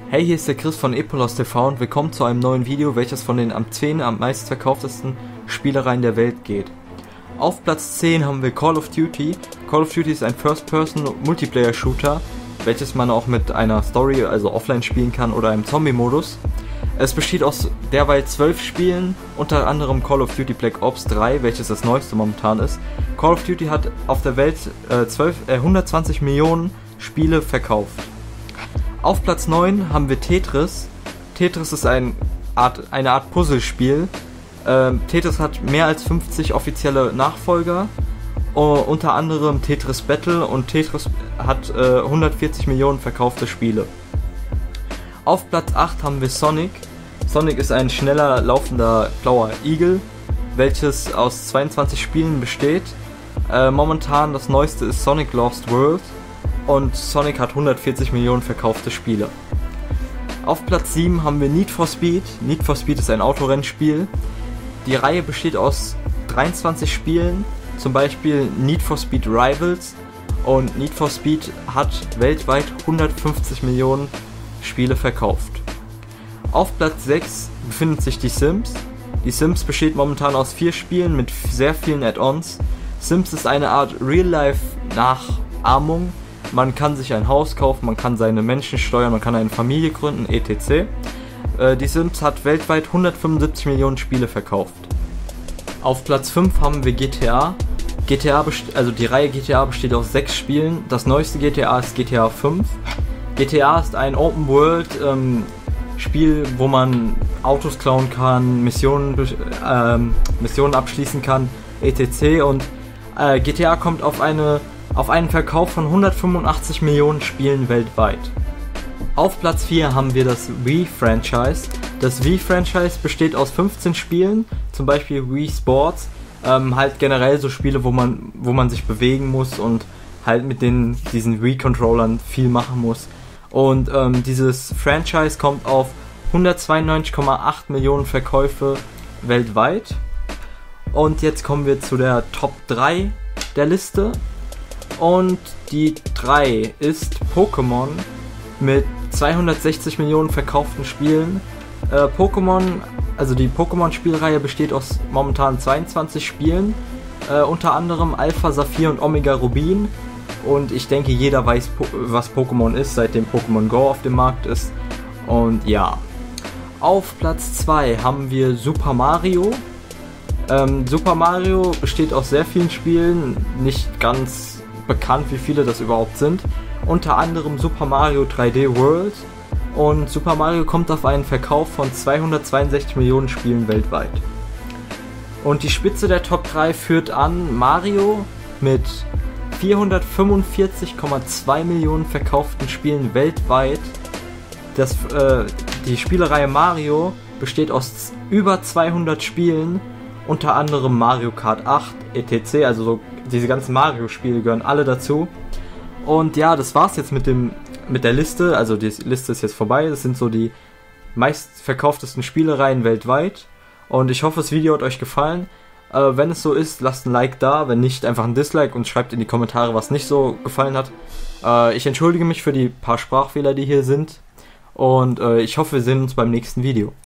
Hey, hier ist der Chris von Epolos TV und willkommen zu einem neuen Video, welches von den am 10 am meistverkauftesten Spielereien der Welt geht. Auf Platz 10 haben wir Call of Duty. Call of Duty ist ein First-Person-Multiplayer-Shooter, welches man auch mit einer Story, also offline spielen kann oder im Zombie-Modus. Es besteht aus derweil 12 Spielen, unter anderem Call of Duty Black Ops 3, welches das neueste momentan ist. Call of Duty hat auf der Welt 120 Millionen Spiele verkauft. Auf Platz 9 haben wir Tetris. Tetris ist eine Art Puzzlespiel. Tetris hat mehr als 50 offizielle Nachfolger, unter anderem Tetris Battle, und Tetris hat 140 Millionen verkaufte Spiele. Auf Platz 8 haben wir Sonic. Sonic ist ein schneller laufender blauer Igel, welches aus 22 Spielen besteht. Momentan das neueste ist Sonic Lost World und Sonic hat 140 Millionen verkaufte Spiele. Auf Platz 7 haben wir Need for Speed. Need for Speed ist ein Autorennspiel. Die Reihe besteht aus 23 Spielen, zum Beispiel Need for Speed Rivals, und Need for Speed hat weltweit 150 Millionen Spiele verkauft. Auf Platz 6 befindet sich die Sims. Die Sims besteht momentan aus 4 Spielen mit sehr vielen Add-ons. Sims ist eine Art Real-Life-Nachahmung. Man kann sich ein Haus kaufen, man kann seine Menschen steuern, man kann eine Familie gründen, etc. Die Sims hat weltweit 175 Millionen Spiele verkauft. Auf Platz 5 haben wir GTA. Die Reihe GTA besteht aus 6 Spielen. Das neueste GTA ist GTA 5. GTA ist ein Open-World-Spiel, wo man Autos klauen kann, Missionen abschließen kann, etc. Und GTA kommt auf einen Verkauf von 185 Millionen Spielen weltweit. Auf Platz 4 haben wir das Wii-Franchise. Das Wii-Franchise besteht aus 15 Spielen, zum Beispiel Wii Sports, halt generell so Spiele, wo man sich bewegen muss und halt mit diesen Wii-Controllern viel machen muss. Und dieses Franchise kommt auf 192,8 Millionen Verkäufe weltweit. Und jetzt kommen wir zu der Top 3 der Liste. Und die 3 ist Pokémon mit 260 Millionen verkauften Spielen. Die Pokémon-Spielreihe besteht aus momentan 22 Spielen, unter anderem Alpha, Saphir und Omega Rubin. Und ich denke, jeder weiß, was Pokémon ist, seitdem Pokémon Go auf dem Markt ist. Und ja. Auf Platz 2 haben wir Super Mario. Super Mario besteht aus sehr vielen Spielen, nicht ganz bekannt, wie viele das überhaupt sind. Unter anderem Super Mario 3D World. Und Super Mario kommt auf einen Verkauf von 262 Millionen Spielen weltweit. Und die Spitze der Top 3 führt an Mario mit 445,2 Millionen verkauften Spielen weltweit. Die Spielereihe Mario besteht aus über 200 Spielen, unter anderem Mario Kart 8, etc. Also so diese ganzen Mario-Spiele gehören alle dazu. Und ja, das war's jetzt mit der Liste. Also die Liste ist jetzt vorbei. Das sind so die meistverkauftesten Spielereien weltweit. Und ich hoffe, das Video hat euch gefallen. Wenn es so ist, lasst ein Like da. Wenn nicht, einfach ein Dislike und schreibt in die Kommentare, was nicht so gefallen hat. Ich entschuldige mich für die paar Sprachfehler, die hier sind. Und ich hoffe, wir sehen uns beim nächsten Video.